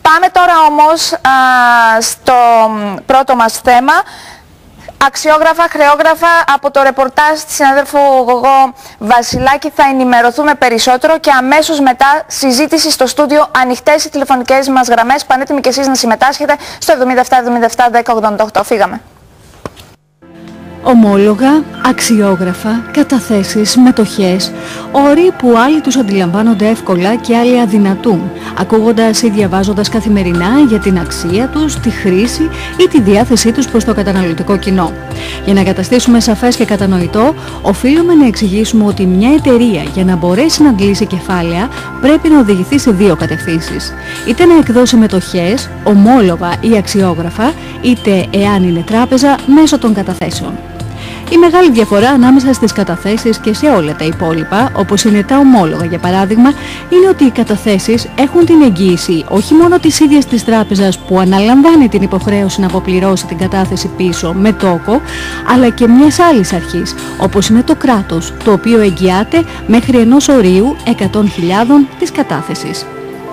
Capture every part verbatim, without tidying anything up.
Πάμε τώρα όμως α, στο πρώτο μας θέμα. Αξιόγραφα, χρεόγραφα, από το ρεπορτάζ της συναδέλφου Γογό Βασιλάκη θα ενημερωθούμε περισσότερο και αμέσως μετά συζήτηση στο στούντιο, ανοιχτές οι τηλεφωνικές μας γραμμές, πανέτοιμοι και εσείς να συμμετάσχετε στο εβδομήντα επτά εβδομήντα επτά δέκα ογδόντα οκτώ. Φύγαμε. Ομόλογα, αξιόγραφα, καταθέσεις, μετοχές, όροι που άλλοι τους αντιλαμβάνονται εύκολα και άλλοι αδυνατούν, ακούγοντας ή διαβάζοντας καθημερινά για την αξία τους, τη χρήση ή τη διάθεσή τους προς το καταναλωτικό κοινό. Για να καταστήσουμε σαφές και κατανοητό, οφείλουμε να εξηγήσουμε ότι μια εταιρεία για να μπορέσει να αντλήσει κεφάλαια πρέπει να οδηγηθεί σε δύο κατευθύνσεις. Είτε να εκδώσει μετοχές, ομόλογα ή αξιόγραφα, είτε, εάν είναι τράπεζα, μέσω των καταθέσεων. Η μεγάλη διαφορά ανάμεσα στις καταθέσεις και σε όλα τα υπόλοιπα, όπως είναι τα ομόλογα για παράδειγμα, είναι ότι οι καταθέσεις έχουν την εγγύηση όχι μόνο της ίδιας της τράπεζας που αναλαμβάνει την υποχρέωση να αποπληρώσει την κατάθεση πίσω με τόκο, αλλά και μιας άλλης αρχής, όπως είναι το κράτος, το οποίο εγγυάται μέχρι ενός ορίου εκατό χιλιάδες της κατάθεσης.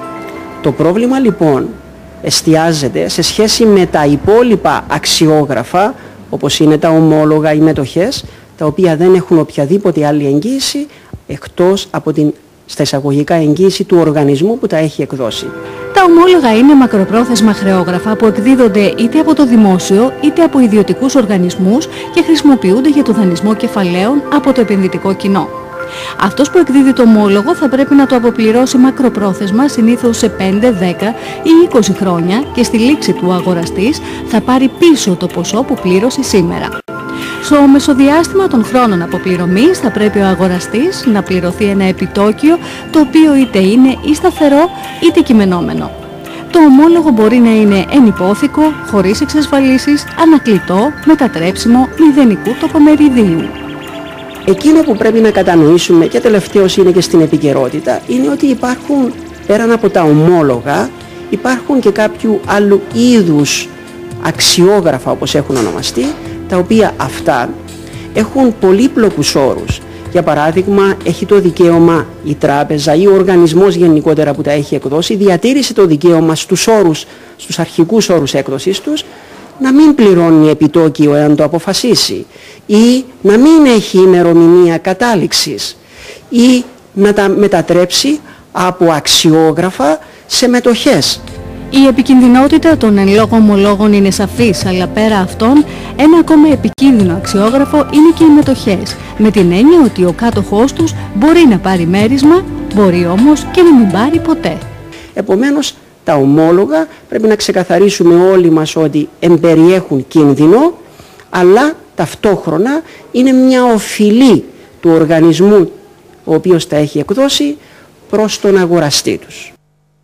Το πρόβλημα λοιπόν εστιάζεται σε σχέση με τα υπόλοιπα αξιόγραφα, όπως είναι τα ομόλογα ή μετοχές, τα οποία δεν έχουν οποιαδήποτε άλλη εγγύηση εκτός από την στα εισαγωγικά εγγύηση του οργανισμού που τα έχει εκδώσει. Τα ομόλογα είναι μακροπρόθεσμα χρεόγραφα που εκδίδονται είτε από το δημόσιο είτε από ιδιωτικούς οργανισμούς και χρησιμοποιούνται για το δανεισμό κεφαλαίων από το επενδυτικό κοινό. Αυτός που εκδίδει το ομόλογο θα πρέπει να το αποπληρώσει μακροπρόθεσμα, συνήθως σε πέντε, δέκα ή είκοσι χρόνια, και στη λήξη του ο αγοραστής θα πάρει πίσω το ποσό που πλήρωσε σήμερα. Στο μεσοδιάστημα των χρόνων αποπληρωμής θα πρέπει ο αγοραστής να πληρωθεί ένα επιτόκιο, το οποίο είτε είναι ή σταθερό είτε κειμενόμενο. Το ομόλογο μπορεί να είναι ενυπόθηκο, χωρίς εξασφαλίσεις, ανακλητό, μετατρέψιμο, μηδενικού τοκομεριδίου. Εκείνο που πρέπει να κατανοήσουμε, και τελευταίως είναι και στην επικαιρότητα, είναι ότι υπάρχουν πέραν από τα ομόλογα, υπάρχουν και κάποιου άλλου είδους αξιόγραφα, όπως έχουν ονομαστεί, τα οποία αυτά έχουν πολύπλοκους όρους. Για παράδειγμα, έχει το δικαίωμα η τράπεζα ή ο οργανισμός γενικότερα που τα έχει εκδώσει, διατήρησε το δικαίωμα στους όρους, στους αρχικούς όρους έκδοσης τους, να μην πληρώνει επιτόκιο εάν το αποφασίσει, ή να μην έχει ημερομηνία κατάληξης, ή να τα μετατρέψει από αξιόγραφα σε μετοχές. Η επικινδυνότητα των εν λόγω ομολόγων είναι σαφής, αλλά πέρα αυτών, ένα ακόμα επικίνδυνο αξιόγραφο είναι και οι μετοχές, με την έννοια ότι ο κάτοχός τους μπορεί να πάρει μέρισμα, μπορεί όμως και να μην πάρει ποτέ. Επομένως, τα ομόλογα πρέπει να ξεκαθαρίσουμε όλοι μας ότι εμπεριέχουν κίνδυνο, αλλά ταυτόχρονα είναι μια οφειλή του οργανισμού ο οποίος τα έχει εκδώσει προς τον αγοραστή τους.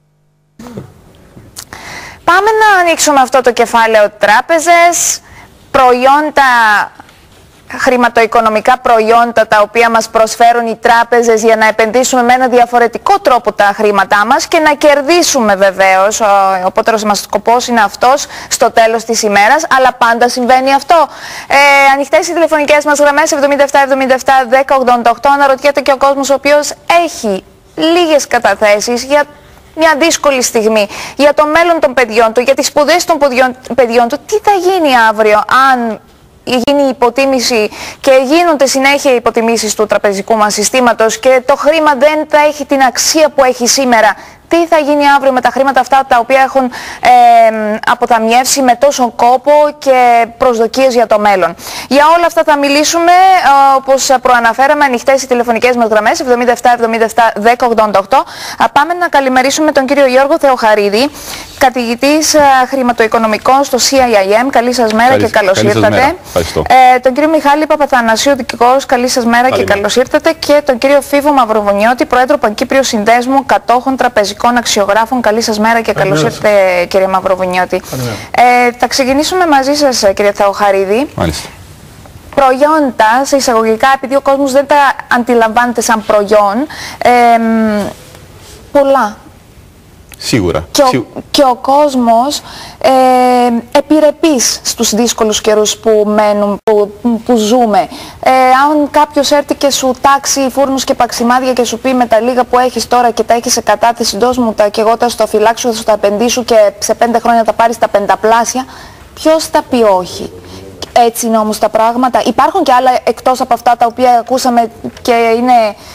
Πάμε να ανοίξουμε αυτό το κεφάλαιο τράπεζες, προϊόντα, χρηματοοικονομικά προϊόντα τα οποία μας προσφέρουν οι τράπεζες για να επενδύσουμε με ένα διαφορετικό τρόπο τα χρήματά μας και να κερδίσουμε βεβαίως. Ο απότερος μας σκοπός είναι αυτός στο τέλος της ημέρας, αλλά πάντα συμβαίνει αυτό. Ε, ανοιχτές οι τηλεφωνικές μας γραμμές εβδομήντα επτά εβδομήντα επτά δέκα ογδόντα οκτώ. Αναρωτιέται και ο κόσμος ο οποίος έχει λίγες καταθέσεις για μια δύσκολη στιγμή, για το μέλλον των παιδιών του, για τις σπουδές των παιδιών του. Τι θα γίνει αύριο αν γίνει η υποτίμηση και γίνονται συνέχεια οι υποτιμήσεις του τραπεζικού μας συστήματος και το χρήμα δεν θα έχει την αξία που έχει σήμερα? Τι θα γίνει αύριο με τα χρήματα αυτά τα οποία έχουν ε, αποταμιεύσει με τόσο κόπο και προσδοκίες για το μέλλον? Για όλα αυτά θα μιλήσουμε, ε, όπως προαναφέραμε, ανοιχτές οι τηλεφωνικές μας γραμμές εβδομήντα επτά εβδομήντα επτά δέκα ογδόντα οκτώ. Πάμε να καλημερίσουμε τον κύριο Γιώργο Θεοχαρίδη, καθηγητής ε, χρηματοοικονομικών στο σι άι άι εμ. Καλή σας μέρα. Καλή, και καλώς ήρθατε. Ε, τον κύριο Μιχάλη Παπαθανασίου, δικηγόρος. Καλή σας μέρα. Καλή και καλώς ήρθατε. Και τον κύριο Φίβο Μαυροβουνιώτη, πρόεδρο Πανκύπριου Συνδέσμου Κατόχων Τραπεζικών Αξιογράφων. Καλή σας μέρα και καλώς ήρθατε, κύριε Μαυροβουνιώτη. Ε, θα ξεκινήσουμε μαζί σας, κύριε Θεοχαρίδη. Μάλιστα. Προϊόντα, σε εισαγωγικά, επειδή ο κόσμος δεν τα αντιλαμβάνεται σαν προϊόν, ε, πολλά. Σίγουρα. Και, Σίγου... ο, και ο κόσμος ε, επιρρεπείς στους δύσκολους καιρούς που μένουν, που, που ζούμε. Ε, αν κάποιος έρθει και σου τάξει φούρνους και παξιμάδια και σου πει με τα λίγα που έχεις τώρα και τα έχεις σε κατάθεση, δώσ' μου τα και εγώ τα στο φυλάξω, θα σου τα επενδύσω και σε πέντε χρόνια τα πάρεις τα πενταπλάσια, ποιος θα πει όχι? Έτσι είναι όμως τα πράγματα. Υπάρχουν και άλλα εκτός από αυτά τα οποία ακούσαμε και είναι...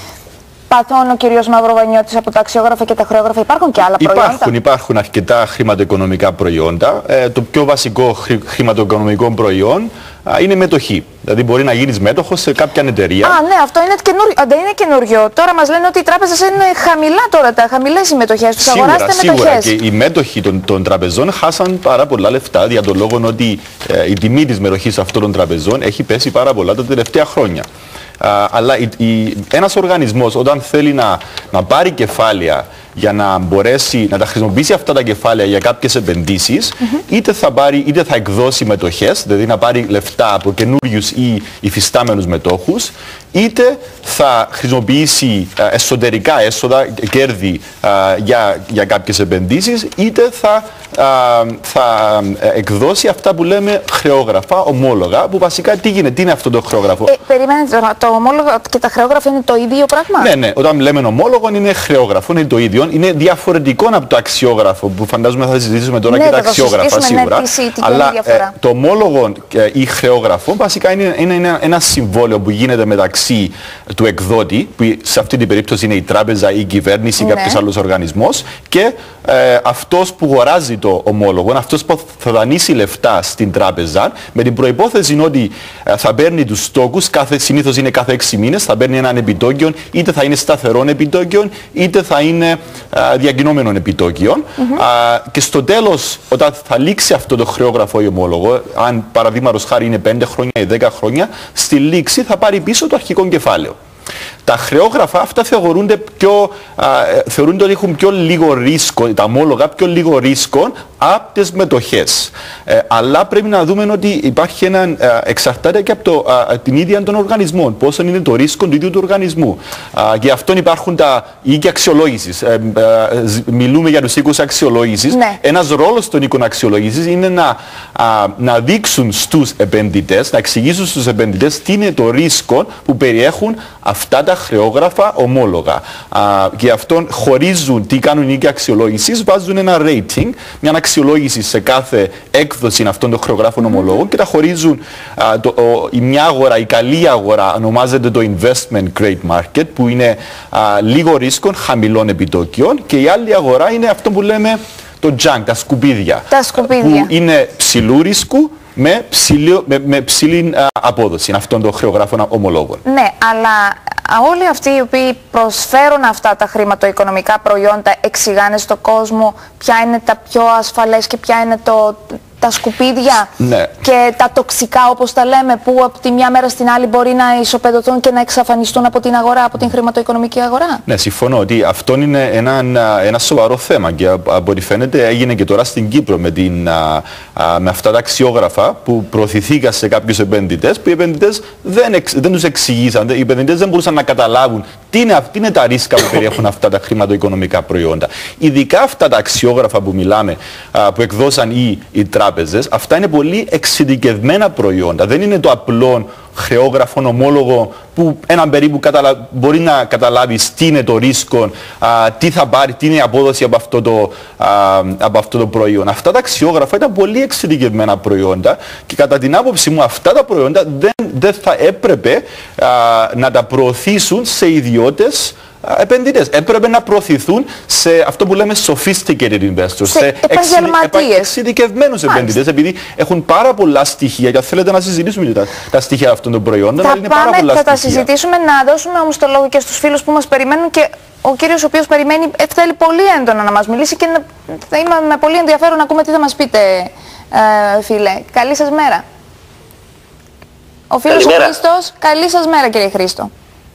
Παθών ο κύριος Μαυροβανιώτης από τα αξιόγραφα και τα χρεόγραφα. Υπάρχουν και άλλα προϊόντα? Υπάρχουν, υπάρχουν αρκετά χρηματοοικονομικά προϊόντα. Ε, το πιο βασικό χρη, χρηματοοικονομικό προϊόν α, είναι μετοχή. Δηλαδή μπορεί να γίνεις μέτοχος σε κάποια εταιρεία. Α, ναι, αυτό είναι καινούριο. Δεν είναι καινούριο. Τώρα μας λένε ότι οι τράπεζες είναι χαμηλά τώρα, τα χαμηλές οι μετοχές τους. Αγοράστε σίγουρα, μετοχές. Και οι μέτοχοι των, των τραπεζών χάσαν πάρα πολλά λεφτά για τον λόγο ότι ε, η τιμή της μετοχής αυτών των τραπεζών έχει πέσει πάρα πολλά τα τελευταία χρόνια. Uh, αλλά η, η, ένας οργανισμός όταν θέλει να, να πάρει κεφάλαια για να μπορέσει να τα χρησιμοποιήσει αυτά τα κεφάλαια για κάποιες επενδύσεις, mm-hmm. είτε θα πάρει είτε θα εκδώσει μετοχές, δηλαδή να πάρει λεφτά από καινούριους ή υφιστάμενους μετόχους, είτε θα χρησιμοποιήσει uh, εσωτερικά έσοδα, κέρδη uh, για, για κάποιες επενδύσεις, είτε θα, uh, θα uh, εκδώσει αυτά που λέμε χρεόγραφα, ομόλογα, που βασικά τι γίνεται, τι είναι αυτό το χρεόγραφο? Ε, περίμενε τώρα, το ομόλογο και τα χρεόγραφα είναι το ίδιο πράγμα? Ναι, ναι, όταν λέμε ομόλογο είναι χρεόγραφο, είναι το ίδιο. Είναι διαφορετικό από το αξιόγραφο που φαντάζομαι θα συζητήσουμε τώρα, ναι, και τα αξιόγραφα σίγουρα. Ναι, τι, τι αλλά ε, το ομόλογο ε, ή χρεόγραφο βασικά είναι, είναι, είναι ένα συμβόλαιο που γίνεται μεταξύ του εκδότη, που σε αυτή την περίπτωση είναι η τράπεζα ή η κυβέρνηση ή ναι. κάποιος άλλος οργανισμός, και ε, αυτός που αγοράζει το ομόλογο, αυτός που θα δανείσει λεφτά στην τράπεζα, με την προϋπόθεση ότι ε, θα παίρνει τους στόκους, συνήθως είναι κάθε έξι μήνες, θα παίρνει έναν επιτόκιο, είτε θα είναι σταθερών επιτόκιων, είτε θα είναι διακινόμενων επιτόκιων. Mm-hmm. α, και στο τέλος, όταν θα λήξει αυτό το χρεόγραφο ή ομόλογο, αν παραδείγματος χάρη είναι πέντε χρόνια ή δέκα χρόνια, στη λήξη θα πάρει πίσω το αρχικό κεφάλαιο. Τα χρεόγραφα αυτά θεωρούνται, πιο, α, θεωρούνται ότι έχουν πιο λίγο ρίσκο, τα ομόλογα πιο λίγο ρίσκο από τις μετοχές. Ε, αλλά πρέπει να δούμε ότι υπάρχει ένα, α, εξαρτάται και από το, α, την ίδια των οργανισμών, πόσο είναι το ρίσκο του ίδιου του οργανισμού. Α, και αυτόν υπάρχουν τα οίκοι αξιολόγησης. Ε, ε, μιλούμε για τους οίκους αξιολόγησης. Ναι. Ένας ρόλος των οίκων αξιολόγησης είναι να, α, να δείξουν στους επενδυτές, να εξηγήσουν στους επενδυτές τι είναι το ρίσκο που περιέχουν αυτά τα χρεόγραφα ομόλογα. Α, και αυτόν χωρίζουν τι κάνουν οι οίκοι αξιολόγησης, βάζουν ένα rating, μια αξιολόγηση σε κάθε έκδοση αυτών των χρεογράφων ομολόγων και τα χωρίζουν. Α, το, ο, η μια αγορά, η καλή αγορά, ονομάζεται το investment grade market, που είναι α, λίγο ρίσκων, χαμηλών επιτόκιων, και η άλλη αγορά είναι αυτό που λέμε το junk, τα σκουπίδια, τα σκουπίδια. που είναι ψηλού ρίσκου με ψηλή, με, με ψηλή α, απόδοση αυτών των χρεογράφων ομολόγων. Ναι, αλλά όλοι αυτοί οι οποίοι προσφέρουν αυτά τα χρηματοοικονομικά προϊόντα εξηγάνε στον κόσμο ποια είναι τα πιο ασφαλές και ποια είναι το, τα σκουπίδια, ναι, και τα τοξικά, όπως τα λέμε, που από τη μια μέρα στην άλλη μπορεί να ισοπεδωθούν και να εξαφανιστούν από την αγορά, από την χρηματοοικονομική αγορά. Ναι, συμφωνώ ότι αυτό είναι ένα, ένα σοβαρό θέμα και από ό,τι φαίνεται έγινε και τώρα στην Κύπρο με, την, με αυτά τα αξιόγραφα που προωθηθήκαν σε κάποιους επενδυτές, που οι επενδυτές δεν, εξ, δεν τους εξηγήσαν, οι επενδυτές δεν μπορούσαν να καταλάβουν τι είναι, τι είναι τα ρίσκα που περιέχουν αυτά τα χρηματοοικονομικά προϊόντα. Ειδικά αυτά τα αξιόγραφα που μιλάμε, που εκδώσαν οι, οι τράπεζες, αυτά είναι πολύ εξειδικευμένα προϊόντα. Δεν είναι το απλό χρεόγραφο ομόλογο που έναν περίπου καταλα... μπορεί να καταλάβει τι είναι το ρίσκο, α, τι θα πάρει, τι είναι η απόδοση από αυτό, το, α, από αυτό το προϊόν. Αυτά τα αξιόγραφα ήταν πολύ εξειδικευμένα προϊόντα και κατά την άποψη μου αυτά τα προϊόντα δεν, δεν θα έπρεπε α, να τα προωθήσουν σε ιδιώτες επενδυτές. Έπρεπε να προωθηθούν σε αυτό που λέμε sophisticated investors, σε, σε επαγγελματίες, εξειδικευμένους επενδυτές, επειδή έχουν πάρα πολλά στοιχεία και αν θέλετε να συζητήσουμε τα, τα στοιχεία αυτών των προϊόντων. Θα, είναι πάμε, πάρα πολλά θα στοιχεία. τα συζητήσουμε, να δώσουμε όμως το λόγο και στους φίλους που μας περιμένουν, και ο κύριος ο οποίος περιμένει θέλει πολύ έντονα να μας μιλήσει και να, θα είμαι με πολύ ενδιαφέρον να ακούμε τι θα μας πείτε, ε, φίλε. Καλή σας μέρα. Ο φίλος ο Χρήστος, καλή σας μέρα κύριε Χρήστο.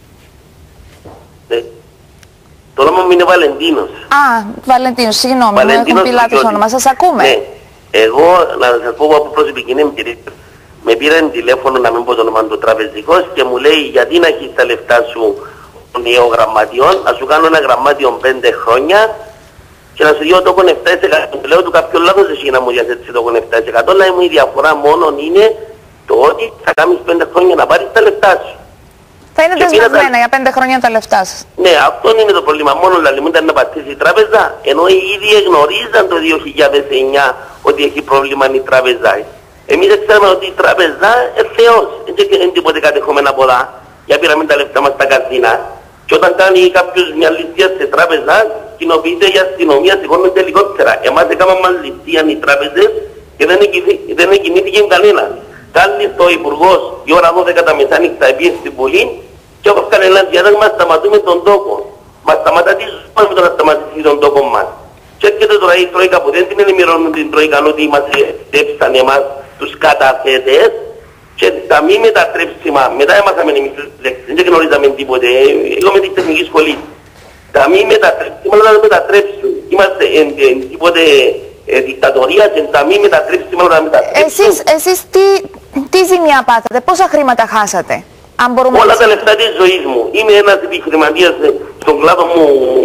Ναι. Το όνομα μου είναι Βαλεντίνος. Α, Βαλεντίνος, συγγνώμη, Βαλεντίνος, μου έχουν πει λάθος όνομα. Σας ακούμε. Ναι. Εγώ, να σας πω από προσωπική εμπειρία, με πήραν τηλέφωνο, να μην πω το όνομα του τραπεζικός, και μου λέει γιατί να έχεις τα λεφτά σου των νέων γραμματιών, να σου κάνω ένα γραμμάτιο πέντε χρόνια και να σου δει το επτά τοις εκατό. Λέω του κάποιο λάθος εσύ να μου διαθέτει το επτά τοις εκατό, αλλά η διαφορά μόνο είναι το ότι θα κάνεις πέντε χρόνια να πάρεις τα λεφτά σου. Θα είναι δεσμευμένα τα... για πέντε χρόνια τα λεφτά σας. Ναι, αυτό είναι το πρόβλημα. Μόνο δηλαδή μου ήταν να πατήσει η τράπεζα, ενώ οι ίδιοι γνωρίζαν το δύο χιλιάδες εννιά ότι έχει πρόβλημα η τράπεζα. Εμείς ξέραμε ότι η τράπεζα είναι θεός, δεν είναι τίποτε κατεχόμενα πολλά, για πήραμε τα λεφτά μας στα καζίνα. Και όταν κάνει κάποιος μια ληστεία σε τράπεζα, κοινοποιείται η αστυνομία, σηκώνονται ελικόπτερα. Εμάς έκαναν μας ληστεία οι τράπεζες και δεν εκκινήθηκε κανένας. Κάλλει το Υπουργός η ώρα δώδεκα τα μεσάνυχτα πήγε στην Βουλή και όπως έκανε ένα διάταγμα σταματούμε τον τόπο. Μας σταματά τι ζούμε με το να σταματήσει τον τόπο μας. Και έρχεται τώρα η Τρόικα που δεν την ενημερώνουν την Τρόικα ότι μας έψαν εμάς τους καταθέτες και τα μη μετατρέψιμα, μετά έμαθαμε εμείς τις λέξεις, δεν γνωρίζαμε τίποτε, εγώ με τη τεχνική σχολή. Τα μη μετατρέψιμα να τα μετατρέψουν. Είμαστε εν, εν, τίποτε ε, δικτατορία και τα μη μετατρέψιμα να τα μετατρέψουν. Εσείς, εσείς τι, τι ζημιά πάθατε, πόσα χρήματα χάσατε? Αν μπορούμε όλα να... τα λεφτά της ζωής μου. Είμαι ένας επιχειρηματίας στον κλάδο μου,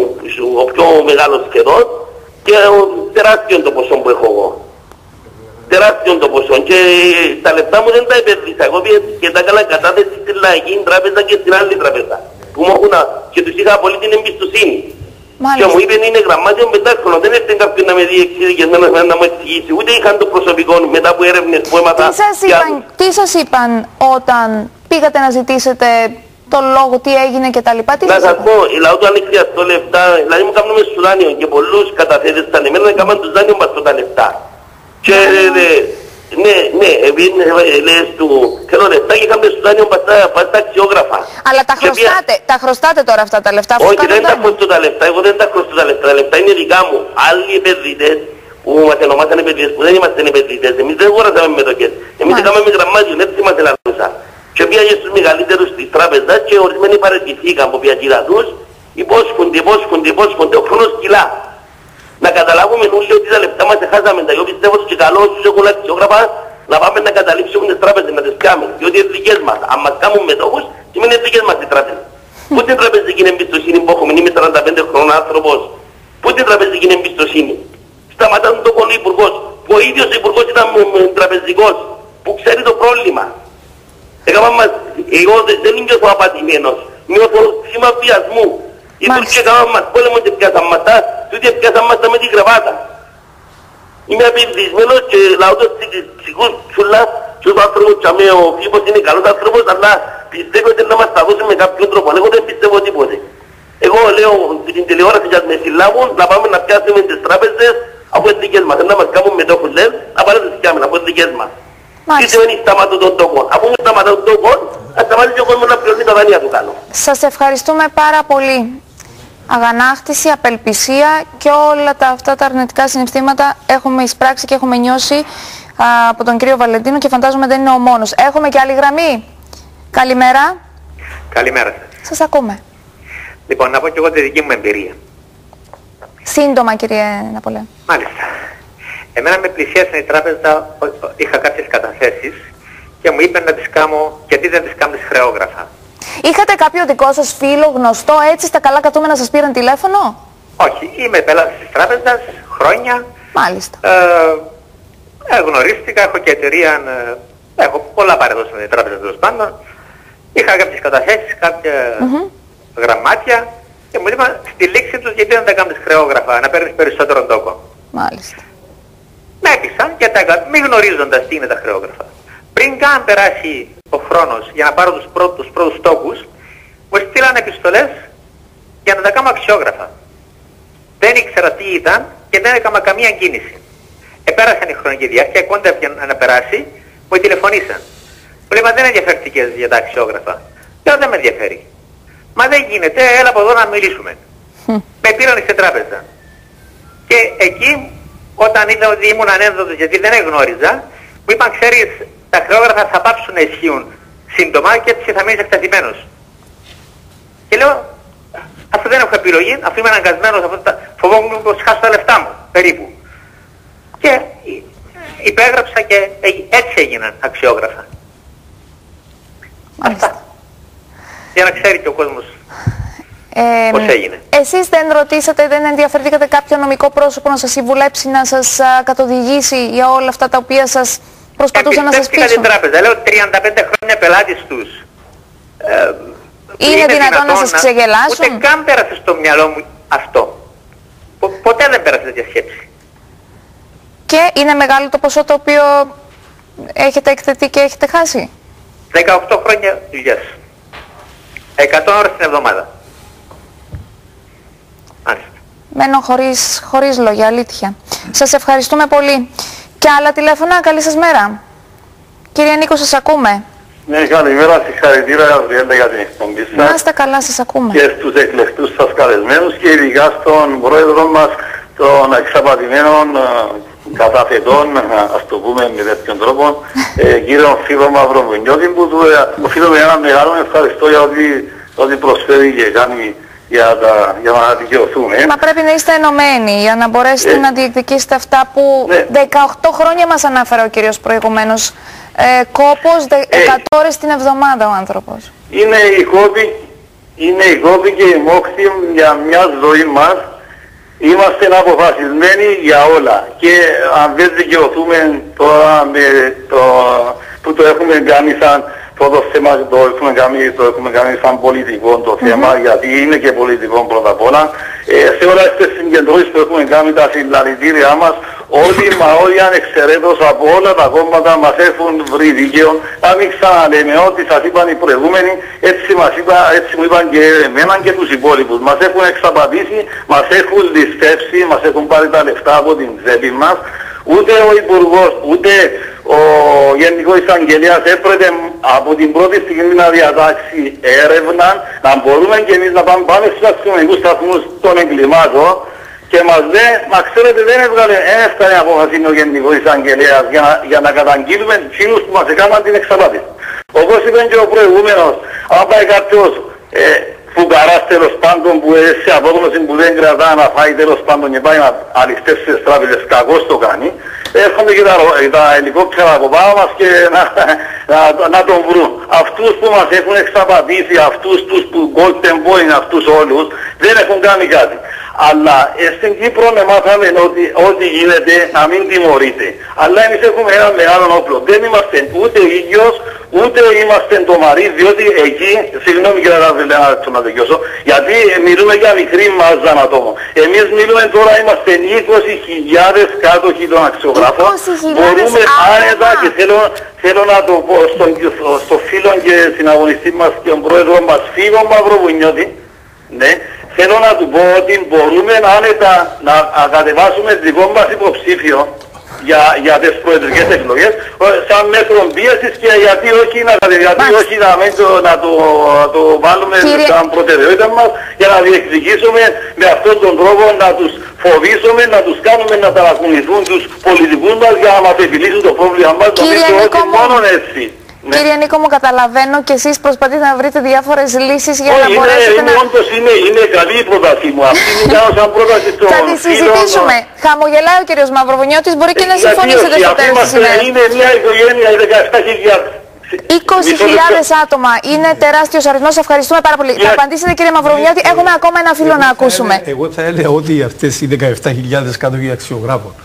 ο πιο μεγάλος σχεδόν, και τεράστιο το ποσό που έχω εγώ. Τεράστιο το ποσό. Και τα λεφτά μου δεν τα επενδύσα. Εγώ πήγα και τα έκανα κατάθεση στην Λαϊκή Τράπεζα και στην άλλη τράπεζα. Που μου έχουν, και τους είχα πολύ την εμπιστοσύνη. Μάλιστα. Και μου είπαν είναι γραμμάτιο πεντάχρονο. Δεν έρθει κάποιον να με δει εξειδικευμένος να μου εξηγήσει. Ούτε είχαν το προσωπικό μετά από έρευνες που έμαθα. Τι σας είπαν, τι σας είπαν όταν πήγατε να ζητήσετε το λόγο, τι έγινε και τα λοιπά? Τι να σας πω, η λαό του αν χρειαστώ λεφτά, δηλαδή μου κάνουμε στο δάνειο και πολλούς καταθέτες στα εμένα να κάνουν τους δάνειο μας τα λεφτά. Και ναι, ναι, λες του, θέλω λεφτά και κάνουμε στο δάνειο μας τα αξιόγραφα. Αλλά τα χρωστάτε, τα χρωστάτε τώρα αυτά τα λεφτά? Όχι, δεν τα χρωστώ τα λεφτά, εγώ δεν τα χρωστώ τα λεφτά, τα λεφτά είναι δικά μου. Άλλοι επενδυτές που μας ονομάσαν επενδυτές, που δεν είμαστε επενδυτές, εμείς δεν αγοράσαμε μετοχές. Εμείς έκαναμε γραμμάτιο, έτσι μας ελαλούσα. Και πήγαν στους μεγαλύτερους της τράπεζας και ορισμένοι παραιτηθήκαν από πιατήρα τους, υπόσχονται, υπόσχονται, υπόσχονται, ο χρόνος κιλά. Να καταλάβουμε όλοι ότι τα λεφτά μας χάσαμε, τα εγώ πιστεύω ότι καλό όσους έχουν αξιόγραφα να πάμε να καταλήψουμε τις τράπεζες, να τις κάνουμε, διότι είναι δικές μας. Αν μας κάνουν μετόχους, σημαίνει δικές μας οι τράπεζες. Πού την τραπεζική εμπιστοσύνη που έχουμε, είμαι σαράντα πέντε χρόνων άνθρωπος, πού την τραπεζική εμπιστοσύνη? Σταματάνε το πολύ υπουργός, που ο ίδιος ο υπουργός ήταν τραπεζικός, που ξέρει το πρόβλημα. Μας, εγώ δεν νιώθω απατημένος, νιώθω σήμα βιασμού. Οι Τούρκοι έκαναν μας πόλεμο και πιάσαν μας τα, τούτοι πιάσαν μας τα με την κρεβάτα. Είμαι απειδισμένος και λαό τους ψυχούς τσουλά και ο άνθρωπος και ο Φίπος είναι καλός άνθρωπος, αλλά πιστεύω ότι να μας τα δώσουν με κάποιον τρόπο. Εγώ δεν πιστεύω τίποτε. Εγώ λέω στην τηλεόραση για με συλλάβουν να πάμε να πιάσουμε τις τράπεζες από τις δικές μας. Να μας κάνουν μετόχους λες, να πάρουν τις κάμενες από τις δικές μας. Τι σημαίνει σταματώ τον τόπο? Αφού μου σταματώ τον τόπο, θα σταματήσει ο κόσμος να πληρώνει τα δάνεια του κάνω. Σας ευχαριστούμε πάρα πολύ. Αγανάκτηση, απελπισία και όλα τα, αυτά τα αρνητικά συναισθήματα έχουμε εισπράξει και έχουμε νιώσει α, από τον κύριο Βαλεντίνο και φαντάζομαι δεν είναι ο μόνος. Έχουμε και άλλη γραμμή. Καλημέρα. Καλημέρα σας. Σας ακούμε. Λοιπόν, να πω και εγώ τη δική μου εμπειρία. Σύντομα, κύριε Ναπολέων. Μάλιστα. Εμένα με πλησίασε η τράπεζα, είχα κάποιες καταθέσεις και μου είπε να τις κάνω, γιατί δεν τις κάνω χρεόγραφα. Είχατε κάποιο δικό σας φίλο, γνωστό, έτσι στα καλά κατούμενα σας πήραν τηλέφωνο? Όχι, είμαι πελάτης της τράπεζας, χρόνια. Μάλιστα. Ε, γνωρίστηκα, έχω και εταιρεία, ε, έχω πολλά παρεδώσει με την τράπεζα τέλος πάντων. Είχα κάποιες καταθέσεις, κάποια mm-hmm. γραμμάτια και μου είπαν στη λήξη τους γιατί δεν τα κάνεις χρεόγραφα, να παίρνεις περισσότερο τόκο. Μάλιστα. Με έπεισαν και τα έκανα, μη γνωρίζοντας τι είναι τα χρεόγραφα. Πριν καν περάσει ο χρόνος για να πάρω τους πρώτους, τους πρώτους τόκους, μου στείλαν επιστολές για να τα κάνω αξιόγραφα. Δεν ήξερα τι ήταν και δεν έκανα καμία κίνηση. Επέρασαν η χρονική διάρκεια, κόντα να περάσει, μου τηλεφωνήσαν. Μου λέει, μα δεν ενδιαφέρθηκες για τα αξιόγραφα. Λέω, δεν με ενδιαφέρει. Μα δεν γίνεται, έλα από εδώ να μιλήσουμε. Με πήραν στην τράπεζα. Και εκεί, όταν είδα ότι ήμουν ανένδοτος γιατί δεν εγνώριζα, μου είπαν, ξέρεις, τα χρεόγραφα θα πάψουν να ισχύουν σύντομα και έτσι θα μείνεις εκτεθειμένος. Και λέω, αφού δεν έχω επιλογή, αφού είμαι αναγκασμένος, αφού τα... φοβόμουν πως χάσω τα λεφτά μου, περίπου. Και υπέγραψα και έτσι έγιναν αξιόγραφα. Αυτά. Για να ξέρει και ο κόσμος. Ε, Πώς έγινε. Εσείς δεν ρωτήσατε, δεν ενδιαφερθήκατε κάποιο νομικό πρόσωπο να σας συμβουλέψει, να σας α, καθοδηγήσει για όλα αυτά τα οποία σας προσπαθούσαν να σας πείσουν? Την τράπεζα, λέω τριάντα πέντε χρόνια πελάτης τους. Ε, είναι, είναι δυνατόν, δυνατόν να σας ξεγελάσουν? Ούτε καν πέρασε στο μυαλό μου αυτό. Πο, ποτέ δεν πέρασε τέτοια σκέψη. Και είναι μεγάλο το ποσό το οποίο έχετε εκθετεί και έχετε χάσει? δεκαοκτώ χρόνια δουλειάς. εκατό ώρες την εβδομάδα. Μάλιστα. Μένω χωρίς, χωρίς λόγια, αλήθεια. Σας ευχαριστούμε πολύ. Και άλλα τηλέφωνα, καλή σας μέρα. Κύριε Νίκο, σας ακούμε. Ναι, καλημέρα, συγχαρητήρια Γαβριέλα για την εκπομπή σας. Να είστε καλά, σας ακούμε. Και στους εκλεκτούς σας καλεσμένους και ειδικά στον πρόεδρο μας των εξαπατημένων καταθετών, ας το πούμε με τέτοιον τρόπο, ε, κύριο Φίλο Μαυροβουνιώτη, που του οφείλουμε ένα μεγάλο ευχαριστώ για ότι, ότι προσφέρει και κάνει για, τα, για να δικαιωθούμε. Μα πρέπει να είστε ενωμένοι για να μπορέσετε ε, να διεκδικήσετε αυτά που ναι. δεκαοκτώ χρόνια μας ανάφερε ο κύριος προηγουμένως. Ε, κόπος, εκατό ε, ώρες την εβδομάδα ο άνθρωπος. Είναι η κόπη, είναι η κόπη και η μόχθη για μια ζωή μας. Είμαστε αποφασισμένοι για όλα και αν δεν δικαιωθούμε τώρα με το, που το έχουμε κάνει σαν το, το θέμα, το έχουμε κάνει, το έχουμε κάνει σαν πολιτικό το θέμα, mm-hmm. γιατί είναι και πολιτικό πρώτα απ' όλα. Ε, σε όλες τις συγκεντρώσεις που έχουμε κάνει τα συλλαλητήριά μας, όλοι μα όλοι ανεξαιρέτως από όλα τα κόμματα μας έχουν βρει δίκαιο. Να μην ξαναλέμε ότι σας είπαν οι προηγούμενοι, έτσι, μας είπα, έτσι μου είπαν και εμένα και τους υπόλοιπους. Μας έχουν εξαπατήσει, μας έχουν ληστεύσει, μας έχουν πάρει τα λεφτά από την τσέπη μας. Ούτε ο Υπουργός, ούτε ο Γενικός Εισαγγελέας έπρεπε από την πρώτη στιγμή να διατάξει έρευνα, να μπορούμε και εμείς να πάμε, πάμε στους αστυνομικούς σταθμούς των εγκλημάτων και μας λέει, μα ξέρετε δεν έβγαλε, δεν έφτανε απόφαση ο Γενικός Εισαγγελέας για να, για να καταγγείλουμε εκείνους που μας έκαναν την εξαπάτηση. Όπως είπε και ο προηγούμενος, αν πάει κάποιος ε, φουκαράς τέλος πάντων που σε απόγνωση που δεν κρατά να φάει τέλος πάντων και πάει να αληστεύσει τις τράπεζες, κακώς το κάνει, έρχονται και τα, τα ελικόπτερα από πάνω μας και να, να, να τον βρουν. Αυτούς που μας έχουν εξαπατήσει, αυτούς τους που golden boy, αυτούς όλους, δεν έχουν κάνει κάτι. Αλλά ε, στην Κύπρο μάθαμε ότι ό,τι γίνεται να μην τιμωρείται. Αλλά εμείς έχουμε ένα μεγάλο όπλο. Δεν είμαστε ούτε ίδιος, ούτε είμαστε το μαρί, διότι εκεί, συγγνώμη κύριε Ραβελέ, να τελειώσω, γιατί μιλούμε για μικρή μάζα ατόμων. Εμείς μιλούμε τώρα, είμαστε είκοσι χιλιάδες κάτοχοι των αξιογράφων. Μπορούμε άνετα και θέλω, θέλω να το πω στον, στο, στο φίλο και συναγωνιστή μας και τον πρόεδρο μας, φίλο Μαυροβουνιώτη, ναι, θέλω να του πω ότι μπορούμε άνετα να κατεβάσουμε δικό μας υποψήφιο για, για τις προεδρικές εκλογές σαν μέτρο πίεσης και γιατί όχι να, γιατί όχι να, το, να, το, να το βάλουμε Κύριε... σαν προτεραιότητα μας για να διεκδικήσουμε με αυτόν τον τρόπο να τους φοβήσουμε, να τους κάνουμε να ταρακουνηθούν τους πολιτικούς μας για να μας επιλύσουν το πρόβλημα μας. Νομίζω ότι μόνο έτσι. Ναι. Κύριε Νίκο, μου καταλαβαίνω και εσείς προσπαθείτε να βρείτε διάφορες λύσεις για oh, να είναι, μπορέσετε είναι, να... Όντως είναι, είναι καλή η πρότασή μου. Αυτή είναι κάνω σαν πρόταση στον Θα τη συζητήσουμε. Φίλων... Χαμογελάει ο κύριος Μαυροβουνιώτης, μπορεί και να συμφωνήσετε στο τέλος της ημέρας. Είναι μια οικογένεια δεκαεπτά χιλιάδες. είκοσι χιλιάδες άτομα. Είναι τεράστιος αριθμός. Ευχαριστούμε πάρα πολύ. Θα απαντήσετε κύριε Μαυροβουνιώτη. Έχουμε ακόμα ένα φίλο να ακούσουμε. Εγώ θα έλεγα ότι αυτές οι δεκαεπτά χιλιάδες κάτοχοι αξιογράφων,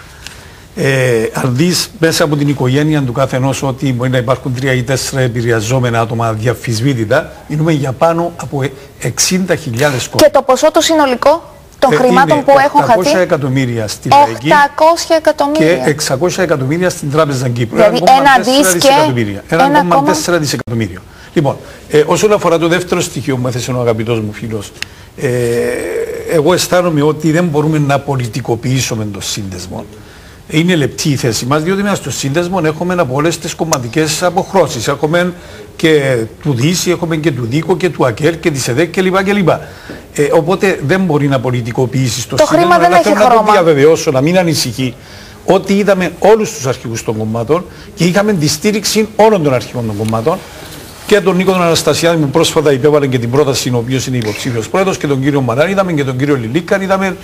Ε, αν δεις μέσα από την οικογένεια του καθενός ότι μπορεί να υπάρχουν τρία ή τέσσερα επηρεαζόμενα άτομα διαφυσβήτητα, μιλούμε για πάνω από εξήντα χιλιάδες κόσμος. Και το ποσό το συνολικό των ε, χρημάτων που έχουν χαθεί. οκτακόσια εκατομμύρια στην Λαϊκή εκατομμύρια. Και εξακόσια εκατομμύρια στην Τράπεζα Κύπρου. Δηλαδή ένα δις και ένα κόμμα τέσσερα δισεκατομμύριο. Λοιπόν, ε, όσον αφορά το δεύτερο στοιχείο που μου έθεσε ο αγαπητός μου φίλος, ε, εγώ αισθάνομαι ότι δεν μπορούμε να πολιτικοποιήσουμε το σύνδεσμο. Είναι λεπτή η θέση μας, διότι μέσα στο σύνδεσμο έχουμε από όλες τις κομματικές αποχρώσεις. Έχουμε και του ΔΥΣ, έχουμε και του ΔΥΚΟ και του ΑΚΕΛ και της ΕΔΕΚ κλπ. κλπ. Ε, οπότε δεν μπορεί να πολιτικοποιήσει το, το σύνδεσμο. Χρήμα δεν έχει θέλω χρώμα. Να το διαβεβαιώσω, να μην ανησυχεί, ότι είδαμε όλους τους αρχηγούς των κομμάτων και είχαμε τη στήριξη όλων των αρχηγών των κομμάτων. Και τον Νίκο τον Αναστασιάδη που πρόσφατα υπέβαλε και την πρόταση, ο οποίος είναι υποψήφιος πρόεδρος, και τον κύριο Μαράν, είδαμε και τον κύριο Λιλίκαν, είδαμε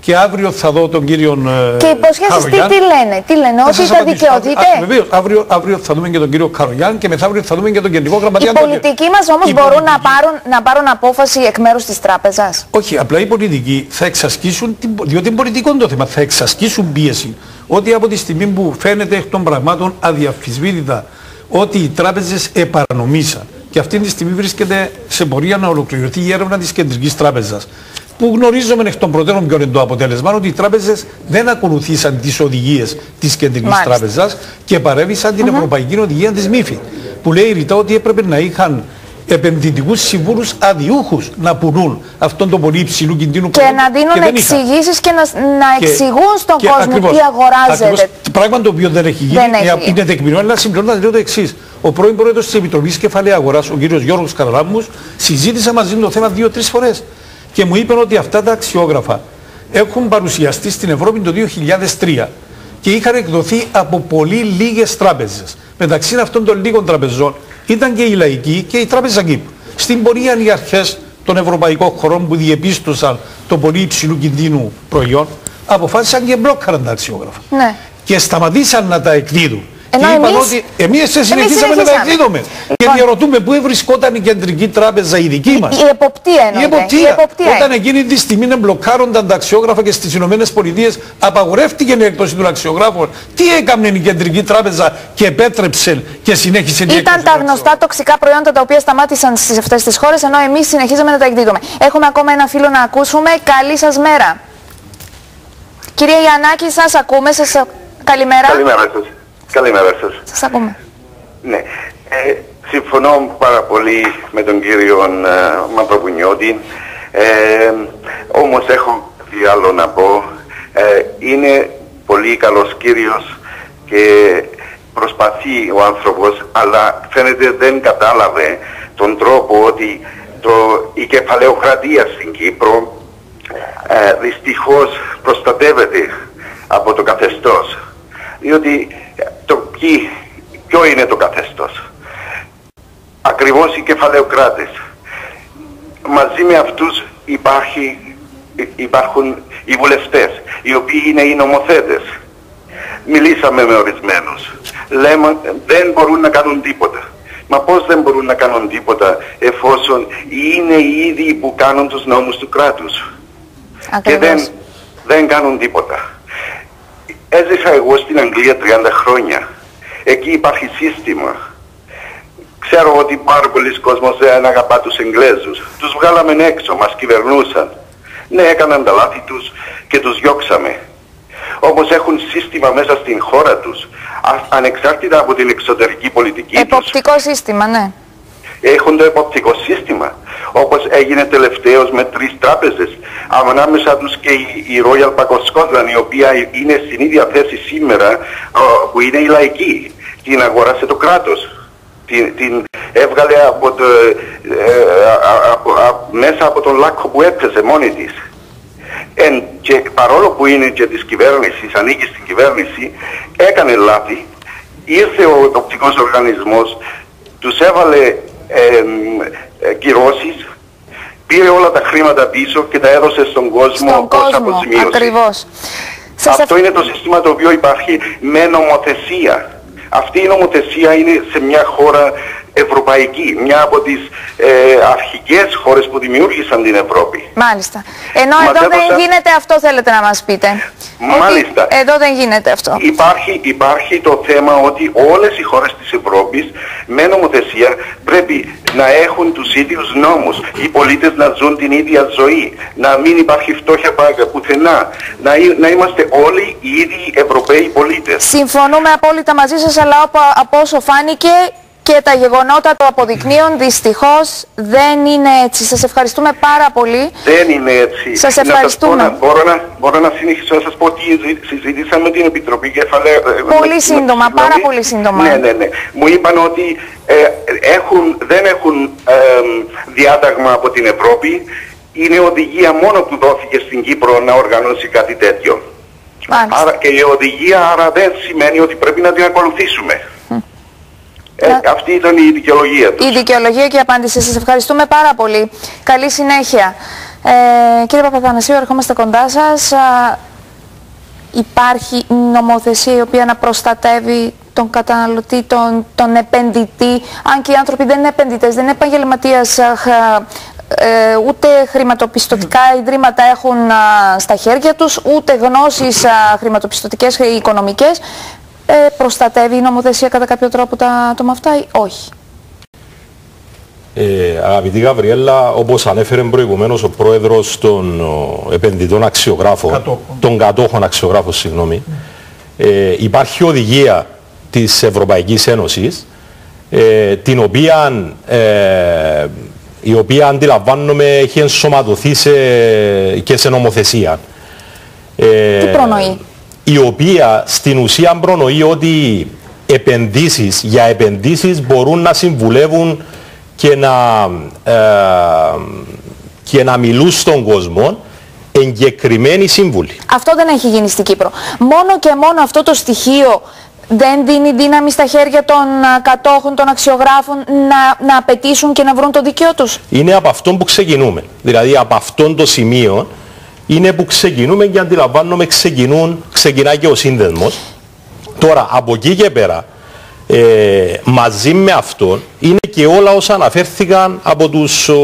και αύριο θα δω τον κύριο Καρογιάν. Και οι υποσχέσεις τι, τι λένε, τι λένε, ότι τα δικαιωθείτε. Βεβαίως, αύριο, αύριο θα δούμε και τον κύριο Καρογιάν και μεθαύριο θα δούμε και τον Κεντρικό Γραμματέα. Οι πολιτικοί μας όμως οι μπορούν πολιτικοί... να, πάρουν, να πάρουν απόφαση εκ μέρους της τράπεζας. Όχι, απλά οι πολιτικοί θα εξασκήσουν, διότι είναι πολιτικό το θέμα, θα εξασκήσουν πίεση. Ότι από τη στιγμή που φαίνεται εκ των πραγμάτων αδιαφυσβήτητα ότι οι τράπεζες επαρανομήσαν και αυτή τη στιγμή βρίσκεται σε πορεία να ολοκληρωθεί η έρευνα της Κεντρικής Τράπεζας, που γνωρίζουμε εκ των προτέρων ποιο είναι το αποτέλεσμα, ότι οι τράπεζες δεν ακολουθήσαν τις οδηγίες της Κεντρικής Μάλιστα. Τράπεζας και παρέβησαν την mm-hmm. Ευρωπαϊκή Οδηγία της μίφιντ, που λέει ρητά ότι έπρεπε να είχαν επενδυτικούς συμβούλους αδιούχους να πουλούν αυτόν τον πολύ υψηλού κινδύνου και να δίνουν εξηγήσεις και να, να και, εξηγούν στον και κόσμο ακριβώς, τι αγοράζεται. Ακριβώς, πράγμα το οποίο δεν έχει γίνει, δεν έχει. είναι τεκμηριωμένο, αλλά συμπληρώνω να λέω το εξής. Ο πρώην πρόεδρος της Επιτροπής Κεφαλαίου Αγοράς, ο κύριος Γιώργος Καραλάμμους, συζήτησε μαζί μου το θέμα δύο-τρεις φορές και μου είπε ότι αυτά τα αξιόγραφα έχουν παρουσιαστεί στην Ευρώπη το δύο χιλιάδες τρία και είχαν εκδοθεί από πολύ λίγες τράπεζες. Μεταξύ αυτών των λίγων τραπεζών ήταν και η Λαϊκή και η Τράπεζα Κύπρου. Στην πορεία οι αρχές των ευρωπαϊκών χωρών που διεπίστωσαν το πολύ υψηλού κινδύνου προϊόν αποφάσισαν και μπλόκαραν τα αξιόγραφα. Ναι. Και σταματήσαν να τα εκδίδουν. Ενώ και είπαν εμείς, ότι εμείς συνεχίσαμε να τα εκδίδουμε. Λοιπόν, και διαρωτούμε πού βρισκόταν η Κεντρική Τράπεζα η δική μας. Η, η εποπτεία εννοείται. Η εποπτεία. Η εποπτεία. Όταν εκείνη τη στιγμή μπλοκάρονταν τα αξιόγραφα και στις Ηνωμένες Πολιτείες απαγορεύτηκε η έκδοση των αξιογράφων. Τι έκανε η Κεντρική Τράπεζα και επέτρεψε και συνέχισε η έκδοση. Ήταν τα γνωστά τοξικά προϊόντα τα οποία σταμάτησαν στις αυτές τις χώρες, ενώ εμείς συνεχίζαμε να τα εκδίδουμε. Έχουμε ακόμα ένα φίλο να ακούσουμε. Καλή σας μέρα. Κυρία Γιαννάκη, σας ακούμε. Σας... Καλημέρα. Καλημέρα σας. Καλημέρα σας. Σας ακούμε. Ναι. Ε, συμφωνώ πάρα πολύ με τον κύριο ε, Μαυροβουνιώτη. Ε, όμως έχω τι άλλο να πω. Ε, είναι πολύ καλός κύριος και προσπαθεί ο άνθρωπος, αλλά φαίνεται δεν κατάλαβε τον τρόπο ότι το, η κεφαλαιοκρατία στην Κύπρο ε, δυστυχώς προστατεύεται από το καθεστώς. Διότι το ποιοι, ποιο είναι το καθεστώς. Ακριβώς οι κεφαλαιοκράτες. Μαζί με αυτούς υπάρχει, υπάρχουν οι βουλευτές, οι οποίοι είναι οι νομοθέτες. Μιλήσαμε με ορισμένους. Λέμε δεν μπορούν να κάνουν τίποτα. Μα πώς δεν μπορούν να κάνουν τίποτα εφόσον είναι οι ίδιοι που κάνουν τους νόμους του κράτους. Ακριβώς. Και δεν, δεν κάνουν τίποτα. Έζησα εγώ στην Αγγλία τριάντα χρόνια. Εκεί υπάρχει σύστημα. Ξέρω ότι πάρα πολλοί κόσμος δεν αγαπά τους Εγγλέζους. Τους βγάλαμε έξω, μας κυβερνούσαν. Ναι, έκαναν τα λάθη τους και τους διώξαμε. Όμως έχουν σύστημα μέσα στην χώρα τους, ανεξάρτητα από την εξωτερική πολιτική τους. Εποπτικό σύστημα, ναι. Έχουν το εποπτικό σύστημα. Όπως έγινε τελευταίως με τρεις τράπεζες. Ανάμεσα τους και η, η Royal Bank of Scotland, η οποία είναι στην ίδια θέση σήμερα, που είναι η Λαϊκή. Την αγοράσε το κράτος. Την, την έβγαλε από το, ε, α, α, α, μέσα από τον λάκκο που έπαιζε μόνη της. Εν, και παρόλο που είναι και της κυβέρνησης, ανήκει στην κυβέρνηση, έκανε λάθη. Ήρθε ο εποπτικός οργανισμός, τους έβαλε ε, ε, κυρώσεις, πήρε όλα τα χρήματα πίσω και τα έδωσε στον κόσμο στον ως κόσμο, αποζημίωση. Ακριβώς. Αυτό είναι το σύστημα το οποίο υπάρχει με νομοθεσία. Αυτή η νομοθεσία είναι σε μια χώρα ευρωπαϊκή, μια από τις ε, αρχικές χώρες που δημιούργησαν την Ευρώπη. Μάλιστα. Ενώ μας εδώ έδωσαν... δεν γίνεται αυτό, θέλετε να μας πείτε. Μάλιστα. Ότι εδώ δεν γίνεται αυτό. Υπάρχει, υπάρχει το θέμα ότι όλες οι χώρες της Ευρώπης με νομοθεσία πρέπει να έχουν τους ίδιους νόμους. Οι πολίτες να ζουν την ίδια ζωή. Να μην υπάρχει φτώχεια πουθενά. Να, να είμαστε όλοι οι ίδιοι Ευρωπαίοι πολίτες. Συμφωνούμε απόλυτα μαζί σας, αλλά από όσο φάνηκε και τα γεγονότα το αποδεικνύουν, δυστυχώς δεν είναι έτσι. Σας ευχαριστούμε πάρα πολύ. Δεν είναι έτσι. Σας ευχαριστούμε. Να σας πω, να, μπορώ, να, μπορώ να συνεχίσω να σας πω ότι συζητήσαμε την Επιτροπή Κεφαλαίου. Πολύ με, σύντομα, με, πάρα πολύ σύντομα. Ναι, ναι, ναι. Μου είπαν ότι ε, έχουν, δεν έχουν ε, διάταγμα από την Ευρώπη. Είναι οδηγία μόνο που δόθηκε στην Κύπρο να οργανώσει κάτι τέτοιο. Άρα, και η οδηγία άρα δεν σημαίνει ότι πρέπει να την ακολουθήσουμε. Ε, αυτή ήταν η δικαιολογία τους. Η δικαιολογία και η απάντηση. Σας ευχαριστούμε πάρα πολύ. Καλή συνέχεια. Ε, κύριε Παπαθανασίου, ερχόμαστε κοντά σας. Α, υπάρχει νομοθεσία η οποία να προστατεύει τον καταναλωτή, τον, τον επενδυτή, αν και οι άνθρωποι δεν είναι επενδυτές, δεν είναι επαγγελματίες, ε, ούτε χρηματοπιστωτικά ιδρύματα έχουν α, στα χέρια τους, ούτε γνώσεις α, χρηματοπιστωτικές ή οικονομικές. Ε, προστατεύει η νομοθεσία κατά κάποιο τρόπο τα άτομα αυτά ή όχι? Ε, αγαπητή Γαβριέλα, όπως ανέφερε προηγουμένως ο πρόεδρος των ο, επενδυτών αξιογράφων, κατόχων. των κατόχων αξιογράφων, συγγνώμη, mm. ε, υπάρχει οδηγία της Ευρωπαϊκής Ένωσης, ε, την οποία, ε, η οποία αντιλαμβάνομαι έχει ενσωματωθεί σε, και σε νομοθεσία. Ε, Τι προνοεί? Η οποία στην ουσία προνοεί ότι επενδύσεις, για επενδύσεις μπορούν να συμβουλεύουν και να, ε, και να μιλούν στον κόσμο εγκεκριμένοι σύμβουλοι. Αυτό δεν έχει γίνει στην Κύπρο. Μόνο και μόνο αυτό το στοιχείο δεν δίνει δύναμη στα χέρια των κατόχων, των αξιογράφων να, να απαιτήσουν και να βρουν το δικαίω τους? Είναι από αυτόν που ξεκινούμε. Δηλαδή από αυτόν το σημείο είναι που ξεκινούμε και αντιλαμβάνομαι ξεκινούν, ξεκινάει και ο σύνδεσμος. Τώρα από εκεί και πέρα, Ε, μαζί με αυτόν είναι και όλα όσα αναφέρθηκαν από τους, ο,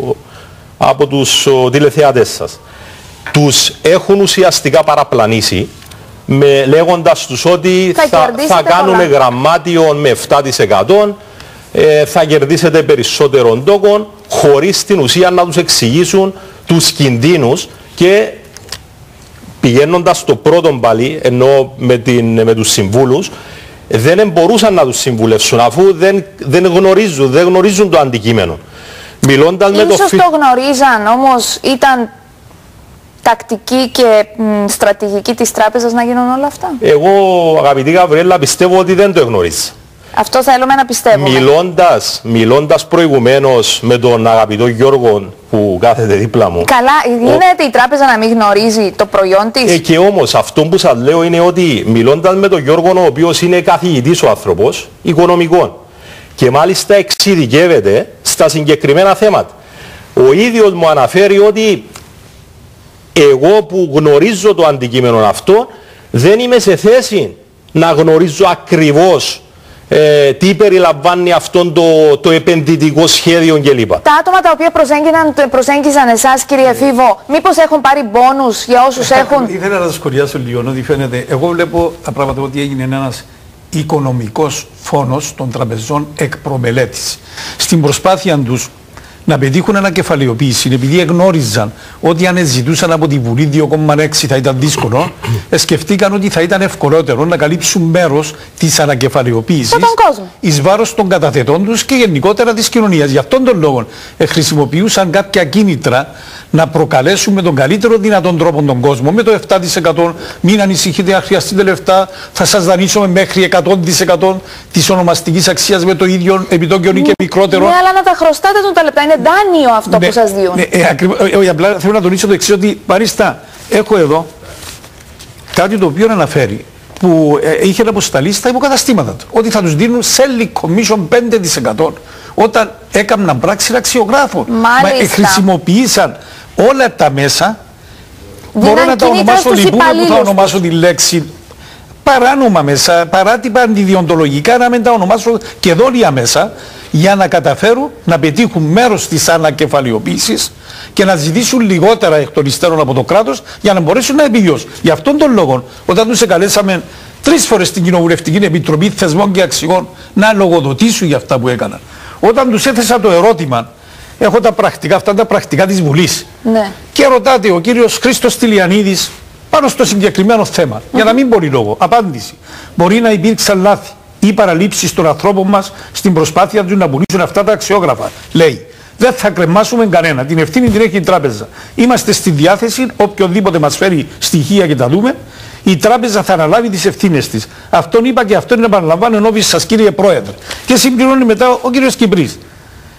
από τους ο, τηλεθεατές σας. Τους έχουν ουσιαστικά παραπλανήσει με, λέγοντας τους ότι θα, θα, θα κάνουμε πολλά. Γραμμάτιον με επτά τοις εκατό, ε, θα κερδίσετε περισσότερον τόκον, χωρίς στην ουσία να τους εξηγήσουν τους κινδύνους και πηγαίνοντας στο πρώτο πάλι, ενώ με, την, με τους συμβούλους, δεν μπορούσαν να τους συμβουλεύσουν αφού δεν, δεν, γνωρίζουν, δεν γνωρίζουν το αντικείμενο. Μιλώντας με το Ίσως το γνωρίζαν, όμως ήταν τακτική και μ, στρατηγική της τράπεζας να γίνουν όλα αυτά? Εγώ, αγαπητή Γαβριέλα, πιστεύω ότι δεν το γνωρίζα. Αυτό θέλουμε να πιστεύουμε. Μιλώντας, μιλώντας προηγουμένως με τον αγαπητό Γιώργο που κάθεται δίπλα μου. Καλά, γίνεται ο... η τράπεζα να μην γνωρίζει το προϊόν της? Ε, και όμως αυτό που σας λέω είναι ότι μιλώντας με τον Γιώργο, ο οποίος είναι καθηγητής ο άνθρωπος οικονομικών και μάλιστα εξειδικεύεται στα συγκεκριμένα θέματα, ο ίδιος μου αναφέρει ότι εγώ που γνωρίζω το αντικείμενο αυτό δεν είμαι σε θέση να γνωρίζω ακριβώς Ε, τι περιλαμβάνει αυτό το, το επενδυτικό σχέδιο κλπ. Τα άτομα τα οποία προσέγγιζαν εσάς, κύριε Φίβο, μήπως έχουν πάρει μπόνους για όσους έχουν? Ήθελα να σας σχολιάσω λίγο, ότι φαίνεται, εγώ βλέπω τα πράγματα ότι έγινε ένας οικονομικός φόνος των τραπεζών εκ προμελέτης. Στην προσπάθεια τους να πετύχουν ανακεφαλαιοποίηση, επειδή εγνώριζαν ότι αν ζητούσαν από τη Βουλή δύο κόμμα έξι θα ήταν δύσκολο, σκεφτήκαν ότι θα ήταν ευκολότερο να καλύψουν μέρος της ανακεφαλαιοποίησης εις βάρος των καταθετών τους και γενικότερα της κοινωνίας. Γι' αυτόν τον λόγο ε, χρησιμοποιούσαν κάποια κίνητρα να προκαλέσουν με τον καλύτερο δυνατόν τρόπο τον κόσμο, με το επτά τοις εκατό, μην ανησυχείτε, αν χρειαστείτε λεφτά, θα σας δανείσουμε μέχρι εκατό τοις εκατό της ονομαστικής αξίας με το ίδιο επιτόκιο ή και μικρότερο. Ναι, αλλά να τα χρωστάτε τον τα λεπτά, είναι δάνειο αυτό, ναι, που σας διούν. Ναι, ε, ακριβώς, ε, απλά θέλω να τονίσω το εξής, ότι παρίστα, έχω εδώ κάτι το οποίο αναφέρει, που ε, είχε αποσταλεί στα υποκαταστήματα του, ότι θα τους δίνουν selling commission πέντε τοις εκατό όταν έκαναν πράξη αξιογράφων. Μα ε, χρησιμοποίησαν όλα τα μέσα, Δίναν μπορώ να τα ονομάσω λοιπόν, που θα ονομάσω τη λέξη παράνομα μέσα, παράτυπα αντιδιοντολογικά, να μην τα ονομάσω και δόλια μέσα, για να καταφέρουν να πετύχουν μέρος της ανακεφαλαιοποίησης και να ζητήσουν λιγότερα εκ των υστέρων από το κράτος για να μπορέσουν να επιβιώσουν. Γι' αυτόν τον λόγο, όταν τους εκαλέσαμε τρεις φορές στην Κοινοβουλευτική Επιτροπή Θεσμών και Αξιών να λογοδοτήσουν για αυτά που έκαναν, όταν τους έθεσα το ερώτημα, έχω τα πρακτικά, αυτά τα πρακτικά της Βουλής, ναι, και ρωτάτε ο κύριος Χρήστος Τηλιανίδης πάνω στο συγκεκριμένο θέμα, mm-hmm. για να μην μπορεί λόγο. Απάντηση. Μπορεί να υπήρξαν λάθη ή παραλήψεις των ανθρώπων μας στην προσπάθεια τους να πουλήσουν αυτά τα αξιόγραφα. Λέει, δεν θα κρεμάσουμε κανένα. Την ευθύνη την έχει η τράπεζα. Είμαστε στη διάθεση, οποιοδήποτε μας φέρει στοιχεία και τα δούμε, η τράπεζα θα αναλάβει τις ευθύνες της. Αυτόν είπα και αυτόν επαναλαμβάνω ενώπιση σας, κύριε Πρόεδρε. Και συμπληρώνει μετά ο κύριος Κυπρής.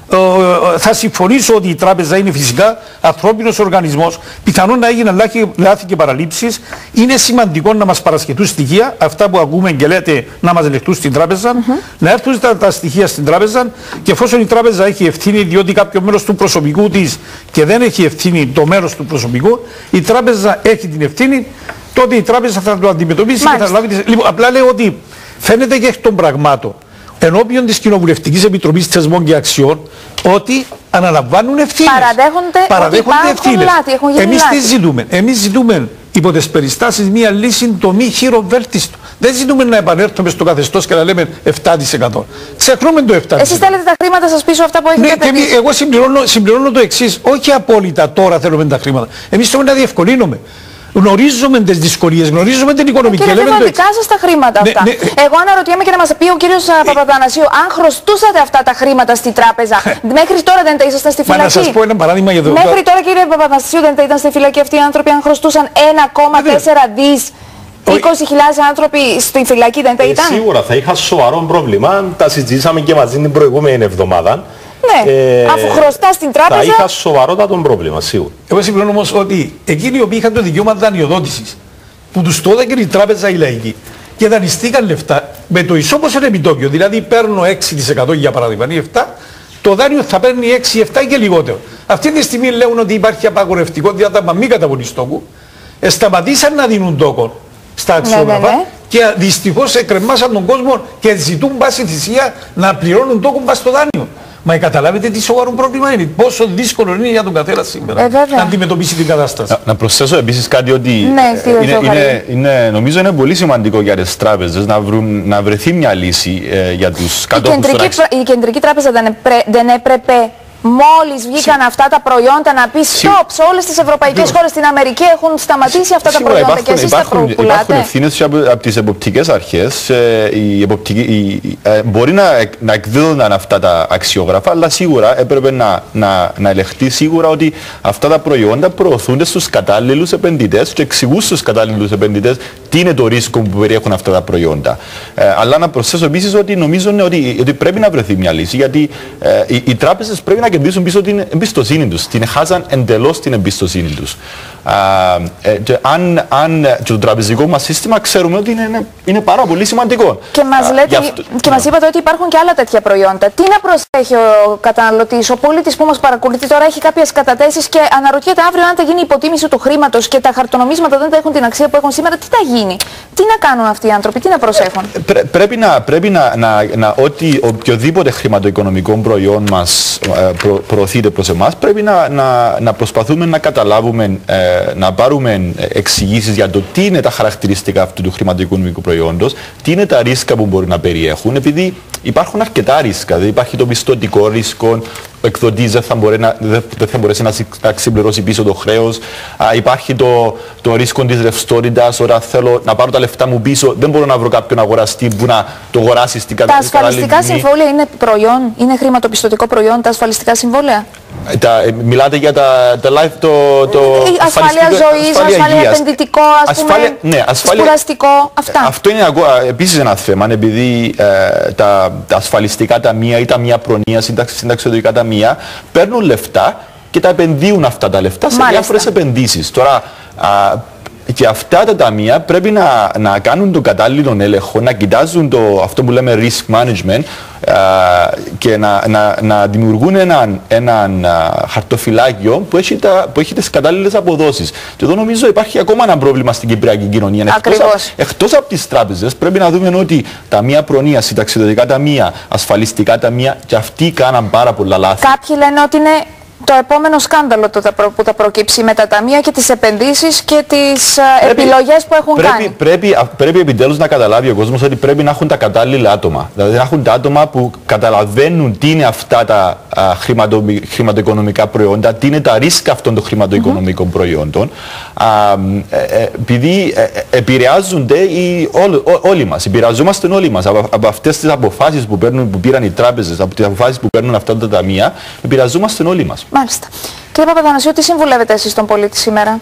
θα συμφωνήσω ότι η τράπεζα είναι φυσικά ανθρώπινος οργανισμός. Πιθανόν να έγιναν λάθη και παραλήψεις. Είναι σημαντικό να μας παρασχετούν στοιχεία, αυτά που ακούμε και λέτε να μας ελεγχτούν στην τράπεζα, mm-hmm. να έρθουν τα, τα στοιχεία στην τράπεζα και εφόσον η τράπεζα έχει ευθύνη, διότι κάποιο μέρος του προσωπικού της και δεν έχει ευθύνη το μέρος του προσωπικού, η τράπεζα έχει την ευθύνη, τότε η τράπεζα θα το αντιμετωπίσει. Και θα λάβει τις... Λοιπόν, απλά λέω ότι φαίνεται και εκ των πραγμάτων ενώπιον της Κοινοβουλευτικής Επιτροπής Θεσμών και Αξιών ότι αναλαμβάνουν ευθύνες. Παραδέχονται, Παραδέχονται ευθύνες. Εμείς λάθη. τι ζητούμε? Εμείς ζητούμε υπό τις περιστάσεις μια λύση το μη χειροβέλτιστο. Δεν ζητούμε να επανέλθουμε στο καθεστώς και να λέμε επτά τοις εκατό. Ξεχνούμε το επτά τοις εκατό. Εσείς θέλετε τα χρήματα σας πίσω αυτά που έχετε ναι, επενδύσει. Εγώ συμπληρώνω, συμπληρώνω το εξής. Όχι απόλυτα τώρα θέλουμε τα χρήματα. Εμείς θέλουμε να διευκολύνουμε. Γνωρίζουμε τις δυσκολίες, γνωρίζουμε την οικονομική. Κύριε Δήμα, δικά σας τα χρήματα αυτά. Ναι, ναι. Εγώ αναρωτιέμαι και να μας πει ο κύριος ε, Παπαθανασίου, αν χρωστούσατε αυτά τα χρήματα στη τράπεζα, μέχρι τώρα δεν τα ήσασταν στη φυλακή? Μα να σας πω ένα παράδειγμα για το... Μέχρι τώρα, κύριε Παπαθανασίου, δεν τα ήταν στη φυλακή αυτοί οι άνθρωποι, αν χρωστούσαν ένα κόμμα τέσσερα δις, είκοσι χιλιάδες άνθρωποι στη φυλακή δεν τα ήταν? Ε, σίγουρα θα είχα σοβαρό πρόβλημα, τα συζητήσαμε και μαζί την προηγούμενη εβδομάδα. Ναι, ε, αφού χρωστά στην τράπεζα. Θα είχα σοβαρότατο πρόβλημα, σίγουρα. Εγώ συμπληρώνω όμως ότι εκείνοι οι οποίοι είχαν το δικαίωμα δανειοδότησης, που τους το έδωκε η τράπεζα η λαϊκή και δανειστήκαν λεφτά με το ισόποσο επιτόκιο, δηλαδή παίρνω έξι τοις εκατό για παράδειγμα ή επτά τοις εκατό, το δάνειο θα παίρνει έξι επτά και λιγότερο. Αυτή τη στιγμή λέγουν ότι υπάρχει απαγορευτικό διάταγμα μη καταβολής τόκου, ε, σταματήσαν να δίνουν τόκο στα αξιόγραφα. Ναι, ναι, ναι. Και δυστυχώς εκκρεμάσαν τον κόσμο και ζητούν πάση θυσία να πληρώνουν τόκο βάσει στο δάνειο. Μα καταλάβετε τι σοβαρό πρόβλημα είναι, πόσο δύσκολο είναι για τον καθένα σήμερα ε, να αντιμετωπίσει την κατάσταση. Να, να προσθέσω επίσης κάτι ότι ναι, ε, είναι, είναι, είναι, νομίζω είναι πολύ σημαντικό για τις τράπεζες να, βρουν, να βρεθεί μια λύση ε, για τους κατόχους. Η κεντρική, η κεντρική τράπεζα δεν, επρέ, δεν έπρεπε μόλις βγήκαν Συ... αυτά τα προϊόντα να πει stop σε όλες τις ευρωπαϊκές χώρες, στην Αμερική έχουν σταματήσει αυτά τα προϊόντα υπάρχουν, και εσείς υπάρχουν, τα πουλάτε? Υπάρχουν ευθύνες από, από τις εποπτικές αρχές. Ε, οι εποπτικοί, οι, ε, μπορεί να, να εκδίδονταν αυτά τα αξιόγραφα, αλλά σίγουρα έπρεπε να, να, να ελεγχθεί σίγουρα ότι αυτά τα προϊόντα προωθούνται στους κατάλληλους επενδυτές και εξηγούν στους κατάλληλους επενδυτές τι είναι το ρίσκο που περιέχουν αυτά τα προϊόντα. Ε, αλλά να προσθέσω επίσης ότι νομίζω ότι, ότι πρέπει να βρεθεί μια λύση, γιατί ε, οι, οι τράπεζες πρέπει να κερδίσουν πίσω την εμπιστοσύνη τους. Την χάσαν εντελώς την εμπιστοσύνη τους. Α, ε, και αν, αν και το τραπεζικό μας σύστημα ξέρουμε ότι είναι, είναι πάρα πολύ σημαντικό. Και μας, λέτε, Α, αυτό, και μας είπατε ότι υπάρχουν και άλλα τέτοια προϊόντα. Τι να προσέχει ο καταναλωτής, ο πολίτης που μας παρακολουθεί τώρα έχει κάποιες καταθέσεις και αναρωτιέται αύριο αν θα γίνει υποτίμηση του χρήματος και τα χαρτονομίσματα δεν θα έχουν την αξία που έχουν σήμερα, τι θα γίνει? Τι να κάνουν αυτοί οι άνθρωποι, τι να προσέχουν? Πρέ, πρέπει να, πρέπει να, να, να ότι οποιοδήποτε χρηματοοικονομικό προϊόν μας ε, προ, προωθείται προς εμάς, πρέπει να, να, να προσπαθούμε να καταλάβουμε, ε, να πάρουμε εξηγήσεις για το τι είναι τα χαρακτηριστικά αυτού του χρηματοοικονομικού προϊόντος, τι είναι τα ρίσκα που μπορεί να περιέχουν, επειδή υπάρχουν αρκετά ρίσκα. Δηλαδή υπάρχει το πιστωτικό ρίσκο, ο εκδοτής δεν θα, να, δεν θα μπορέσει να, να συμπληρώσει πίσω το χρέος. Α, υπάρχει το, το ρίσκο της ρευστότητας, όταν θέλω να πάρω τα λεφτά μου πίσω, δεν μπορώ να βρω κάποιον αγοραστή που να το αγοράσει στην κατάσταση. Τα ασφαλιστικά συμβόλαια είναι προϊόν, είναι χρηματοπιστωτικό προϊόν, τα ασφαλιστικά συμβόλαια? Τα, μιλάτε για τα, τα live, το, το ασφάλεια ζωής, ασφάλεια, ασφάλεια επενδυτικό, ας πούμε, ασφάλεια, ναι, ασφάλεια, σπουραστικό, αυτά. Αυτό είναι επίσης ένα θέμα, επειδή ε, τα, τα ασφαλιστικά ταμεία ή ταμεία προνοίας, συνταξιοδοτικά ταμεία παίρνουν λεφτά και τα επενδύουν αυτά τα λεφτά σε διάφορες επενδύσεις. Τώρα, α, και αυτά τα ταμεία πρέπει να, να κάνουν τον κατάλληλο έλεγχο, να κοιτάζουν το, αυτό που λέμε risk management α, και να, να, να δημιουργούν έναν, έναν α, χαρτοφυλάκιο που έχει, τα, που έχει τις κατάλληλες αποδόσεις. Και εδώ νομίζω υπάρχει ακόμα ένα πρόβλημα στην κυπριακή κοινωνία. Εκτός, α, εκτός από τις τράπεζες πρέπει να δούμε ότι ταμεία προνοίας, συνταξιδοτικά ταμεία, ασφαλιστικά ταμεία και αυτοί κάναν πάρα πολλά λάθη. Κάποιοι λένε ότι είναι το επόμενο σκάνδαλο το που θα προκύψει με τα ταμεία και τις επενδύσεις και τις πρέπει, επιλογές που έχουν πρέπει, κάνει. Πρέπει, πρέπει επιτέλους να καταλάβει ο κόσμος ότι πρέπει να έχουν τα κατάλληλα άτομα. Δηλαδή να έχουν τα άτομα που καταλαβαίνουν τι είναι αυτά τα α, χρηματο, χρηματοοικονομικά προϊόντα, τι είναι τα ρίσκα αυτών των χρηματοοικονομικών mm-hmm. προϊόντων. Α, ε, ε, επειδή ε, ε, επηρεάζονται οι, ό, ό, όλοι μας, επηρεαζόμαστε όλοι μας από, από αυτές τις αποφάσεις που, παίρνουν, που πήραν οι τράπεζες, από τις αποφάσεις που παίρνουν αυτά τα ταμεία, επηρεαζόμαστε όλοι μας. Μάλιστα. Κύριε Παπαθανασίου, τι συμβουλεύετε εσείς τον πολίτη σήμερα?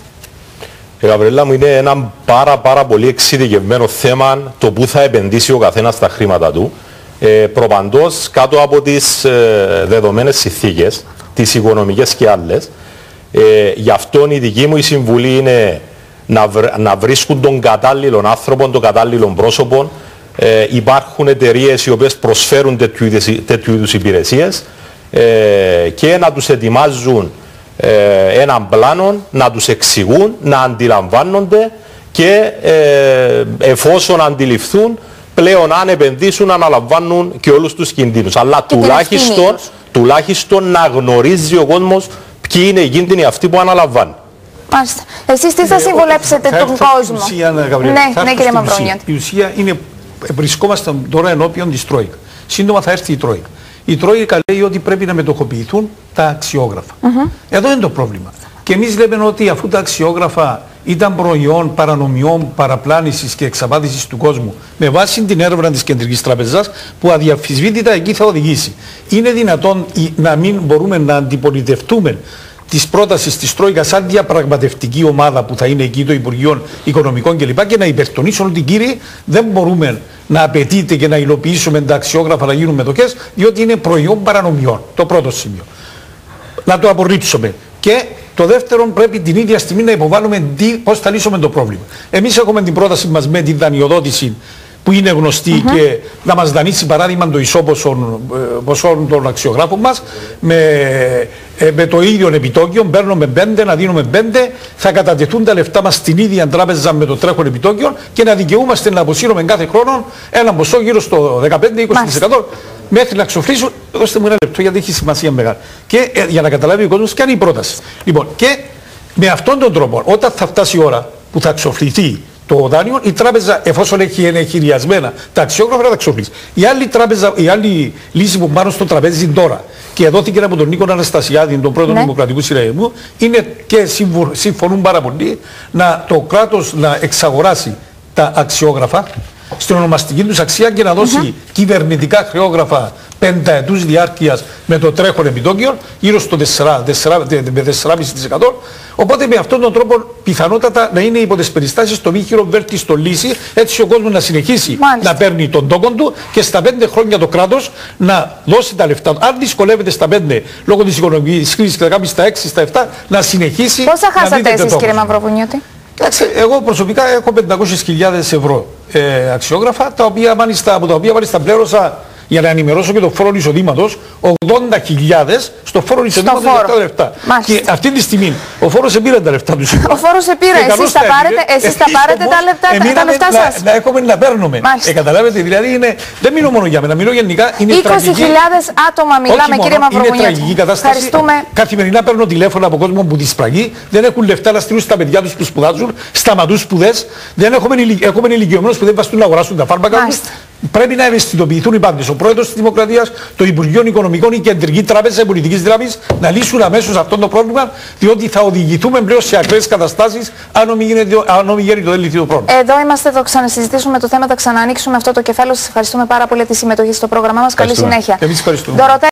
Η Γαβρέλα μου, είναι ένα πάρα πάρα πολύ εξειδικευμένο θέμα το που θα επενδύσει ο καθένας τα χρήματα του. ε, προπαντός κάτω από τις ε, δεδομένες συνθήκες, τις οικονομικές και άλλες. Ε, γι' αυτό η δική μου η συμβουλή είναι να, βρ, να βρίσκουν τον κατάλληλο άνθρωπο, τον κατάλληλο πρόσωπο. Ε, υπάρχουν εταιρείες οι οποίες προσφέρουν τέτοιου είδους, τέτοιου είδους υπηρεσίες ε, και να τους ετοιμάζουν ε, έναν πλάνο, να τους εξηγούν, να αντιλαμβάνονται και ε, εφόσον αντιληφθούν πλέον αν επενδύσουν αναλαμβάνουν και όλους τους κινδύνους. Αλλά τουλάχιστον, τουλάχιστον να γνωρίζει ο κόσμος ποιοι είναι οι κίνδυνοι αυτοί που αναλαμβάνουν. Μάλιστα. Εσείς τι θα συμβουλέψετε τον κόσμο? Ουσία, ναι, ναι, κύριε Μαυρονιώτη. Η ουσία είναι, βρισκόμαστε τώρα ενώπιον της Τρόικα. Σύντομα θα έρθει η Τρόικα. Η Τρόικα λέει ότι πρέπει να μετοχοποιηθούν τα αξιόγραφα. Mm-hmm. Εδώ είναι το πρόβλημα. Και εμείς λέμε ότι αφού τα αξιόγραφα ήταν προϊόν παρανομιών, παραπλάνησης και εξαπάτησης του κόσμου με βάση την έρευνα της Κεντρικής Τραπεζάς που αδιαμφισβήτητα εκεί θα οδηγήσει. Είναι δυνατόν να μην μπορούμε να αντιπολιτευτούμε της πρότασης της Τρόικας σαν διαπραγματευτική ομάδα που θα είναι εκεί το Υπουργείο Οικονομικών κλπ. Και να υπερτονίσουν ότι κύριοι δεν μπορούμε να απαιτείται και να υλοποιήσουμε τα αξιόγραφα να γίνουν μετοχές διότι είναι προϊόν παρανομιών. Το πρώτο σημείο. Να το απορρίψουμε. Και το δεύτερο, πρέπει την ίδια στιγμή να υποβάλουμε πώς θα λύσουμε το πρόβλημα. Εμείς έχουμε την πρόταση μας με την δανειοδότηση που είναι γνωστή mm-hmm. και να μας δανείσει παράδειγμα το ισόποσο ποσό των αξιογράφων μας με, ε, με το ίδιο επιτόκιο, παίρνουμε πέντε, να δίνουμε πέντε, θα κατατεθούν τα λεφτά μας στην ίδια τράπεζα με το τρέχον επιτόκιο και να δικαιούμαστε να αποσύρουμε κάθε χρόνο ένα ποσό γύρω στο δεκαπέντε με είκοσι τοις εκατό μέχρι να ξοφλήσουν. Δώστε μου ένα λεπτό γιατί έχει σημασία μεγάλη. Και ε, για να καταλάβει ο κόσμος ποια είναι η πρόταση. Λοιπόν, και με αυτόν τον τρόπο, όταν θα φτάσει η ώρα που θα ξοφληθεί το δάνειο, η τράπεζα, εφόσον έχει ενεχειριασμένα τα αξιόγραφα, θα τα ξοφλήσει. Η άλλη, τράπεζα, η άλλη λύση που πάνω στο τραπέζι είναι τώρα και δόθηκε από τον Νίκο Αναστασιάδη, τον πρώτο ναι. Δημοκρατικού Συναγερμού, είναι και συμφωνούν πάρα πολύ να το κράτος να εξαγοράσει τα αξιόγραφα στην ονομαστική τους αξία και να δώσει mm-hmm. κυβερνητικά χρεόγραφα πενταετούς διάρκειας με το τρέχον επιτόκιο γύρω στο τέσσερα με τέσσερα κόμμα πέντε τοις εκατό. Οπότε με αυτόν τον τρόπο πιθανότατα να είναι υπό τις περιστάσεις το μη χειροβέλτιστο λύση, έτσι ο κόσμος να συνεχίσει Μάλιστα. να παίρνει τον τόκον του και στα πέντε χρόνια το κράτος να δώσει τα λεφτά του. Αν δυσκολεύεται στα πέντε λόγω της οικονομικής κρίσης και θα κάνει στα έξι, στα επτά, να συνεχίσει. Πόσα χάσατε εσείς, κύριε Μαυροβουνιώτη? Εγώ προσωπικά έχω πεντακόσιες χιλιάδες ευρώ ε, αξιόγραφα, τα οποία μάλιστα, από τα οποία μάλιστα πλέρωσα για να ενημερώσω και το φόρο εισοδήματος ογδόντα χιλιάδες στο φόρο εισοδήματος για τα λεφτά. Μάλιστα. Και αυτή τη στιγμή ο φόρος επήρε τα λεφτά του σήμερα. Ο φόρος επήρε, εσείς τα πάρετε, εσείς τα πάρετε τα λεφτά, τα λεφτά σας. Να, να έχουμε να παίρνουμε. Ε, καταλάβετε, δηλαδή είναι, δεν μιλώ μόνο για μένα, μιλώ γενικά. είκοσι χιλιάδες άτομα μιλάμε, κύριε Μαυροβουνιώτη. Είναι τραγική κατάσταση. Ευχαριστούμε. Καθημερινά παίρνω τηλέφωνα από κόσμο που δυσπραγεί, δεν έχουν λεφτά να στείλουν στα παιδιά τους που σπουδάζουν, σταματούν σπουδές, δεν έχουμε ηλικιωμένους που δεν βαστούν να αγοράσουν τα φάρμακα τους. Πρέπει να ευαισθητοποιηθούν οι πάντες. Ο πρόεδρος της Δημοκρατίας, το Υπουργείο Οικονομικών, η Κεντρική Τράπεζα, η Πολιτικής Δράμης να λύσουν αμέσως αυτό το πρόβλημα, διότι θα οδηγηθούμε πλέον σε ακραίες καταστάσεις αν μην γίνει το δεν λυθεί το πρόβλημα. Εδώ είμαστε, θα ξανασυζητήσουμε το θέμα, θα ξανανοίξουμε αυτό το κεφάλαιο. Σας ευχαριστούμε πάρα πολύ για τη συμμετοχή στο πρόγραμμά μας. Καλή συνέχεια. Εμείς ευχαριστούμε.